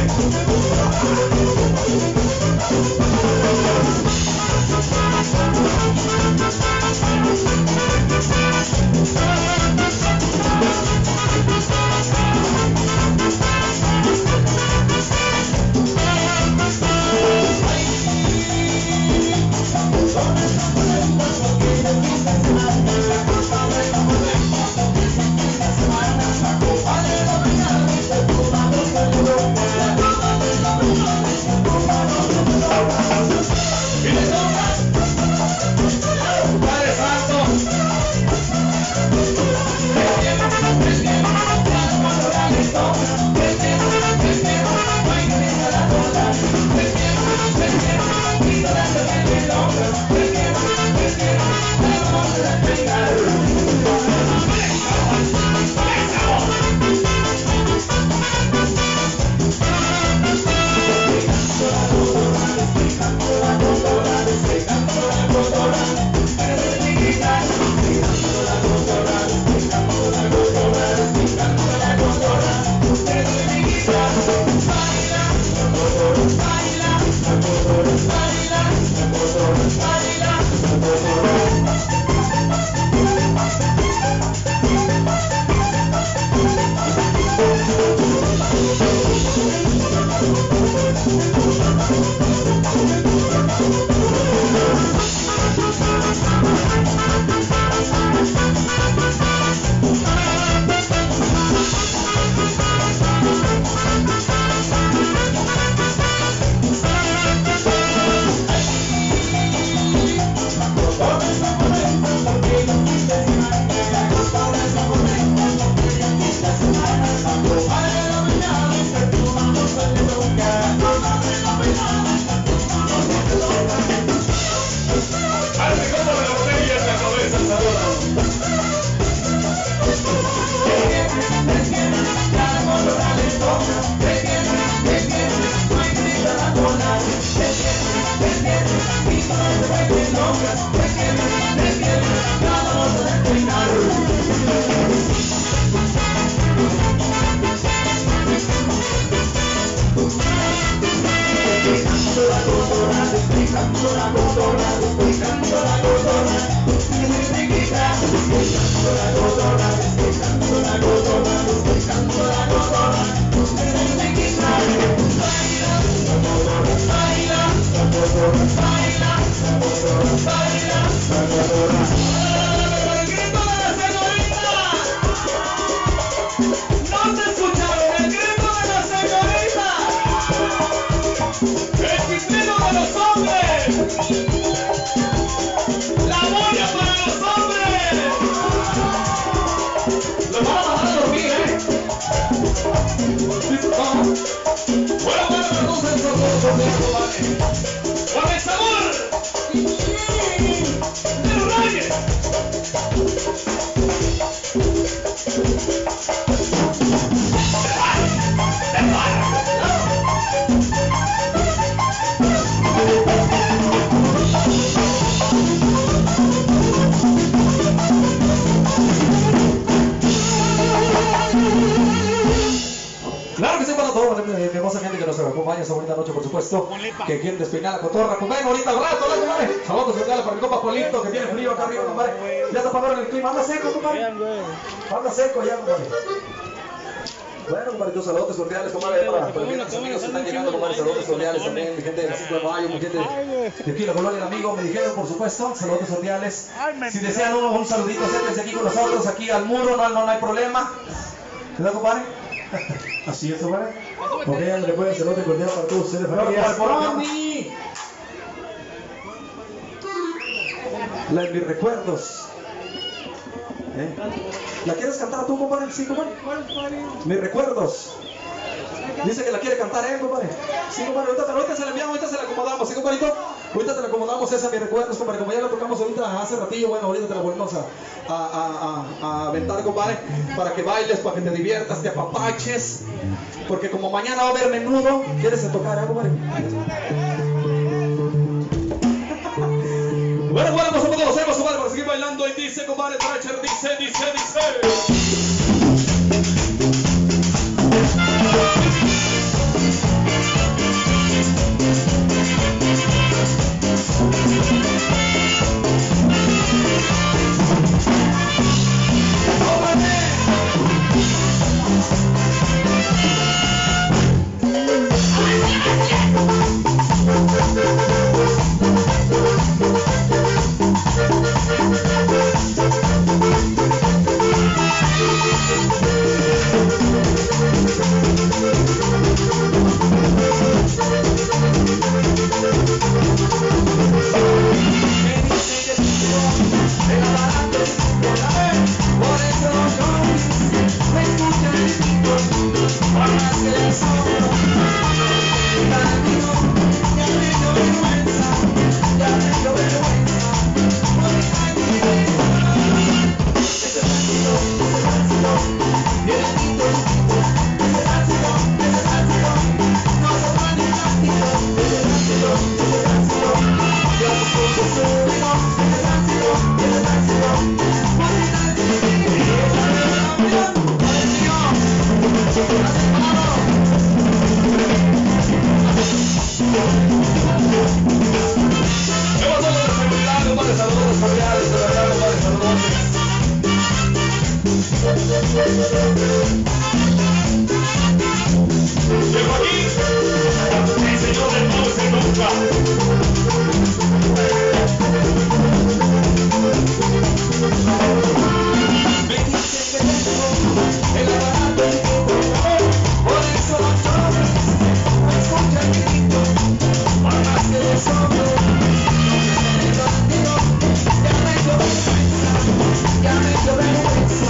Que quieren despeinar la cotorra, pues ven ahorita al rato, ¿no, compadre? Saludos especiales para mi compa Polito, que tiene frío acá arriba, compadre. Ya está apagado el clima, anda seco, compadre. Anda seco ya, compadre. Bueno, compadre, tus saludos cordiales, compadre, para los amigos que están llegando, compadre, saludos cordiales también, mi gente de la 5 de mayo, mi gente de aquí, la colonia del amigo, me dijeron, por supuesto, saludos cordiales. Si desean un saludito, acérquense aquí con nosotros, aquí al muro, no hay problema. ¿Verdad, compadre? Así es, compadre. Ok, le pueden hacer otro cordial para todos ustedes, familias. La de mis recuerdos. ¿La quieres cantar tú, compadre? Sí, compadre. Mis recuerdos. Dice que la quiere cantar, compadre. Sí, compadre, ahorita se la enviamos, ahorita se la acomodamos, ¿sí, compadrito? Ahorita te la acomodamos esa, mis recuerdos, compadre. Como ya la tocamos ahorita hace ratillo, bueno, ahorita te la volvemos a aventar, compadre, para que bailes, para que te diviertas, te apapaches. Porque como mañana va a haber menudo, ¿quieres tocar, compadre? bailando y dice, compadre Tracher, dice. Llego aquí, el señor del mundo se nunca. Me dicen que tengo el aparato por eso los hombres me escuchan grito, por más que les hombre, ya me dio vergüenza, ya me dio vergüenza.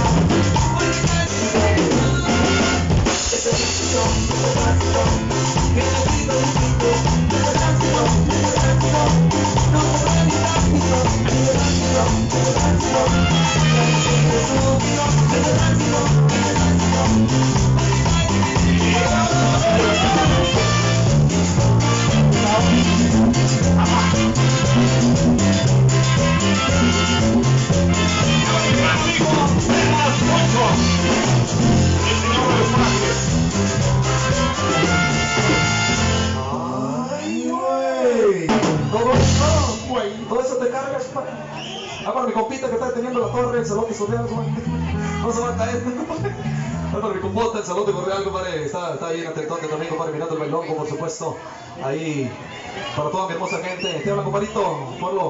Todo eso te cargas, para mi compita que está teniendo la torre, el salón de Correal, no se va a caer. Para mi compota, el salón de Correal, compadre, está ahí en el territorio también, compadre, mirando el bailongo, por supuesto. Ahí, para toda mi hermosa gente. Te habla, compadrito, ponlo.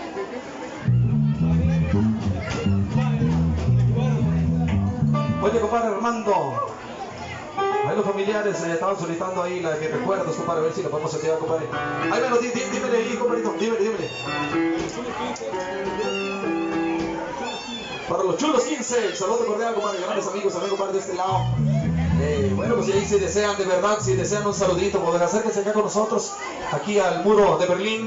Oye, compadre Armando. Ahí los familiares estaban solicitando ahí la que recuerdos, compadre, a ver si la podemos activar, compadre. Ahí me lo dímele ahí, compadrito, dímele. Para los chulos 15, el saludo cordial, compadre, grandes amigos, también, compadre, de este lado. Bueno, pues ahí si desean, de verdad, si desean un saludito, pues acérquense acá con nosotros, aquí al muro de Berlín.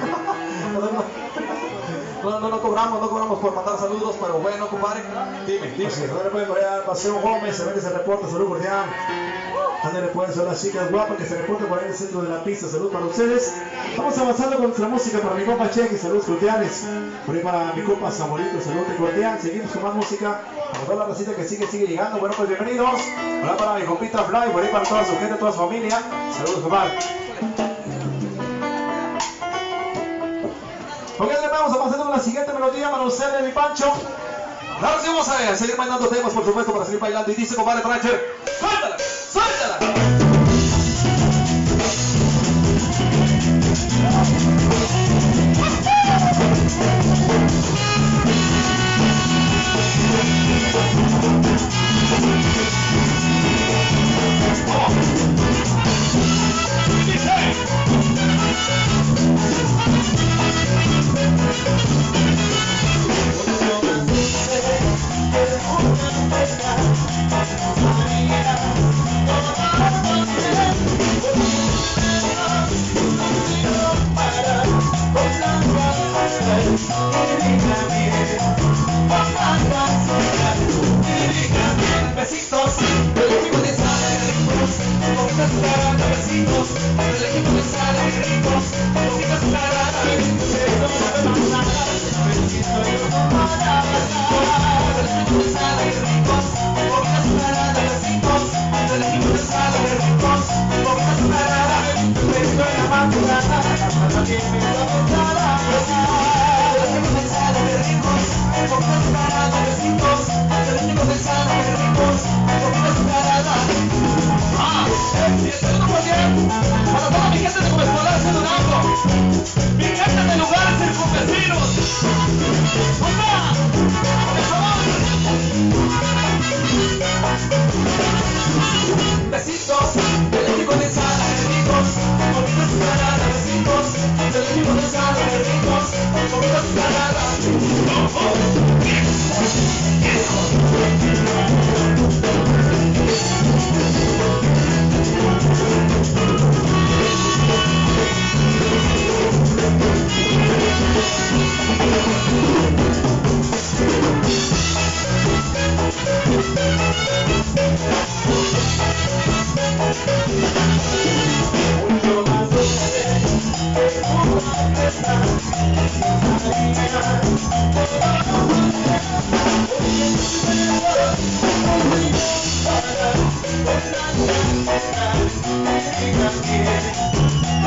No cobramos por mandar saludos, pero bueno, compadre, dime. Así, ahora pueden ver al Paseo Gómez, se ve que se reporta, salud cordial. Ándale, pueden ser las chicas guapas que se reportan por ahí en el centro de la pista, salud para ustedes. Vamos avanzando con nuestra música para mi compa Cheque, saludos cordiales. Por ahí para mi compa Samuelito, salud cordial. Seguimos con más música, para toda la racita que sigue llegando. Bueno, pues bienvenidos. Ahora para mi compita Fly, por ahí para toda su gente, toda su familia. Saludos, compadre. Ok, vamos avanzando con la siguiente melodía, Manuel de mi Pancho. Ahora sí vamos a seguir bailando temas, por supuesto, para seguir bailando. Y dice, compadre Tracher, ¡suéltala! Besitos, el equipo de sala de ricos, poquitas para besitos, el equipo de sala de ricos, poquitas para besitos.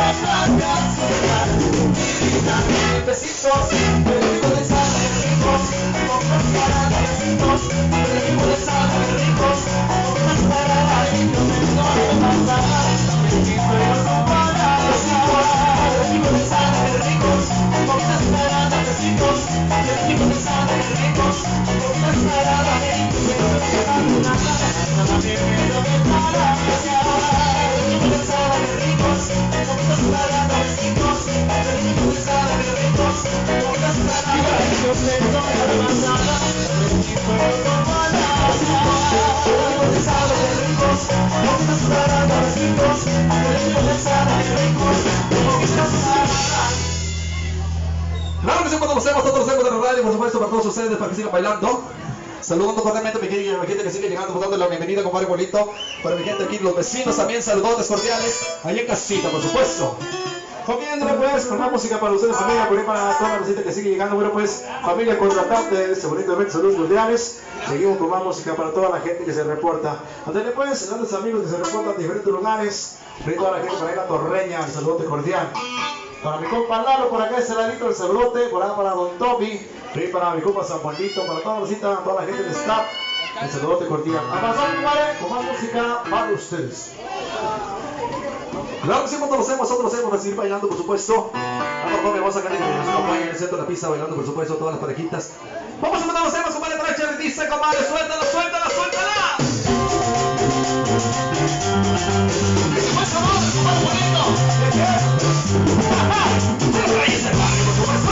Besitos, besitos de sangre ricos, pocas paradas, besitos, besitos de sangre ricos, pocas paradas, y yo me doy pasar, besitos de sangre ricos, pocas paradas, besitos de sangre ricos, pocas paradas, y yo me doy pasar, nada me pido que para apreciar, besitos de sangre ricos, pocas paradas, besitos de sangre ricos, pocas paradas, y yo me doy pasar, besitos de sangre ricos, pocas paradas, besitos de sangre ricos, pocas paradas. Claro que sí, cuando lo hacemos, todos los ecos de la radio, por supuesto, para todos ustedes, para que sigan bailando. Saludando cordialmente a mi gente que sigue llegando, dando la bienvenida, compadre bonito. Para mi gente aquí, los vecinos también, saludotes cordiales. Allá en casita, por supuesto. Comiéndole pues con más música para ustedes, familia, por ahí para toda la gente que sigue llegando. Bueno pues, familia contratante de este bonito evento, saludos cordiales. Seguimos con más música para toda la gente que se reporta. Andale pues, grandes amigos que se reportan en diferentes lugares. Para toda la gente por ahí la Torreña, el saludote cordial. Para mi compa Lalo, por acá ese ladito, el saludote. Por acá para Don Toby. Para mi compa San Juanito, para toda la cita, toda la gente de staff. El saludote cordial. Avanzamos, compadre, con más música para ustedes. Claro que sí, cuando lo hacemos, nosotros hacemos para seguir bailando, por supuesto. Vamos a sacar que nos acompañen en el centro de la pista, bailando, por supuesto, todas las parejitas. Vamos a cuando lo hacemos, compadre Tracher, dice, compadre, suéltala, suéltala, suéltala. Pues, compadre bonito. Las raíces del barrio, por supuesto.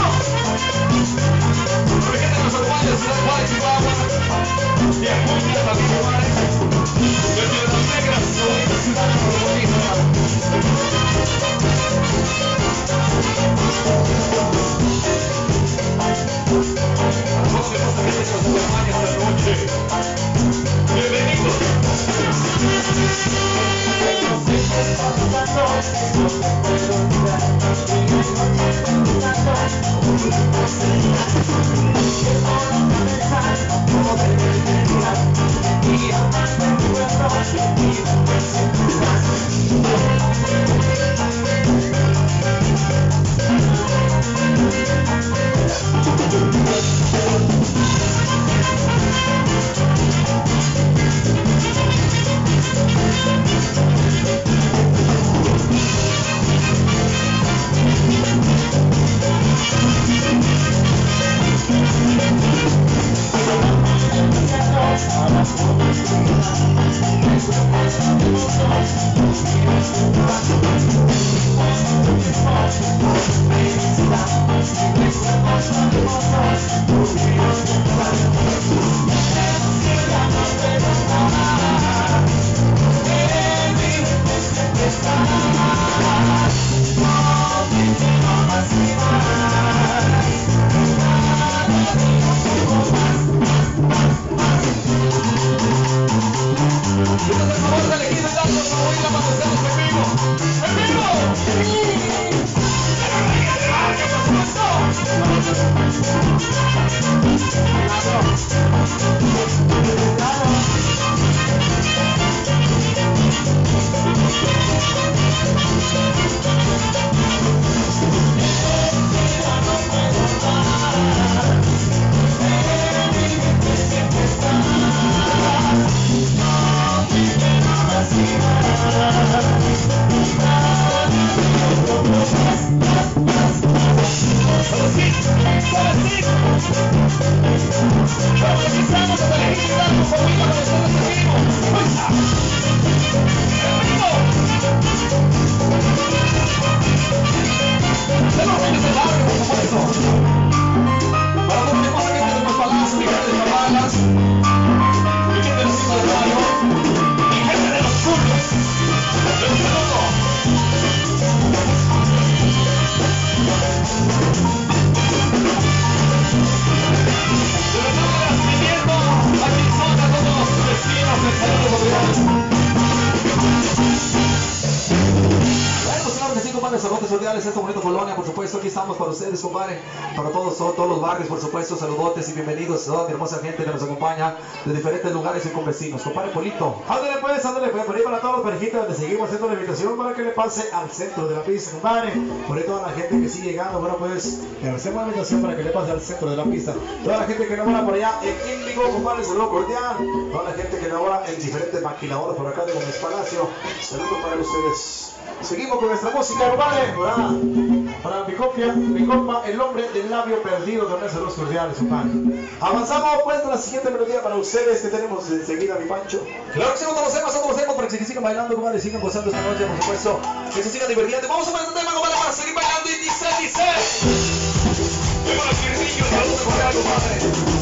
Por gente de los uruguayos, Ciudad Juárez, Chihuahua. Y a Cumbia, también, compadre. Yo quiero las negras, bonitas ciudades, por bonito. Bienvenidos. compadre, saludos cordiales, esta bonita colonia, por supuesto, aquí estamos para ustedes, compadre, para todos los barrios, por supuesto, saludotes y bienvenidos a toda mi hermosa gente que nos acompaña de diferentes lugares y con vecinos, compadre Polito. Ándale pues, por ahí para todos los parejitas, donde seguimos haciendo la invitación para que le pase al centro de la pista, compadre. Por ahí toda la gente que sigue llegando, bueno pues, le hacemos la invitación para que le pase al centro de la pista. Toda la gente que labora por allá en Índigo, compadre, saludo cordial. Toda la gente que labora en diferentes maquiladoras por acá de Gómez Palacio, saludos para ustedes. Seguimos con nuestra música, compadre. Para mi compa, el hombre del labio perdido, también saludos cordiales, compadre. Avanzamos pues con la siguiente melodía para ustedes que tenemos enseguida, mi Pancho. Claro que sí, nosotros lo hacemos para que sigan bailando, compadre, sigan gozando esta noche, por supuesto, que se sigan divirtiendo. Vamos a poner este tema, compadre, para seguir bailando y dice. Bueno, Quirrillo, saludos cordiales, compadre.